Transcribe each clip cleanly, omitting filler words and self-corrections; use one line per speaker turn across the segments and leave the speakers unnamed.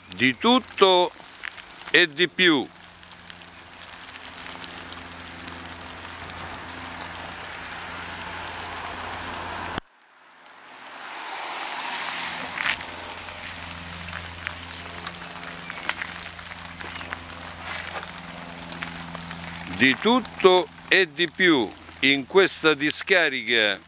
di tutto e di più. Di tutto e di più in questa discarica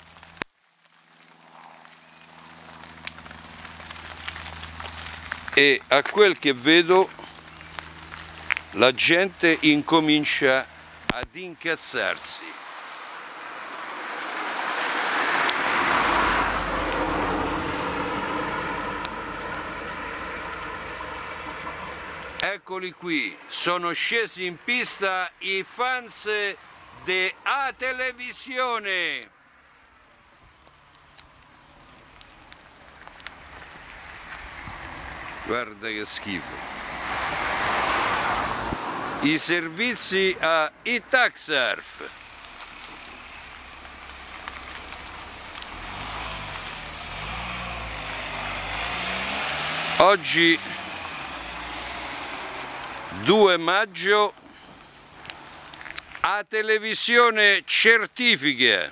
e a quel che vedo la gente incomincia ad incazzarsi. Eccoli qui, sono scesi in pista i fans di A Televisione. Guarda che schifo. I servizi a Itaxarf. Oggi 2 maggio A Televisione certifica: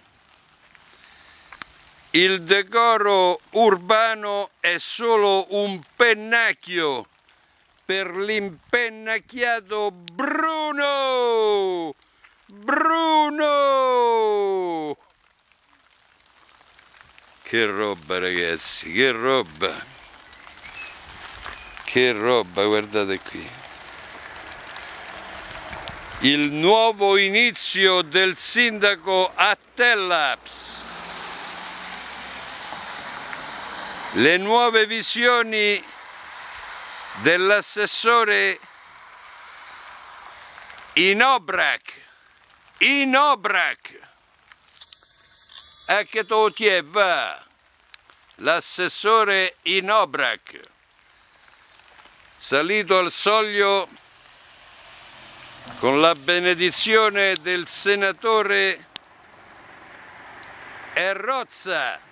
il decoro urbano è solo un pennacchio per l'impennacchiato Bruno! Bruno! Che roba, ragazzi, che roba! Che roba, guardate qui. Il nuovo inizio del sindaco a Tell-Ups. Le nuove visioni dell'assessore Inobrak. E che tu ti va? L'assessore Inobrak, salito al soglio con la benedizione del senatore Errozza.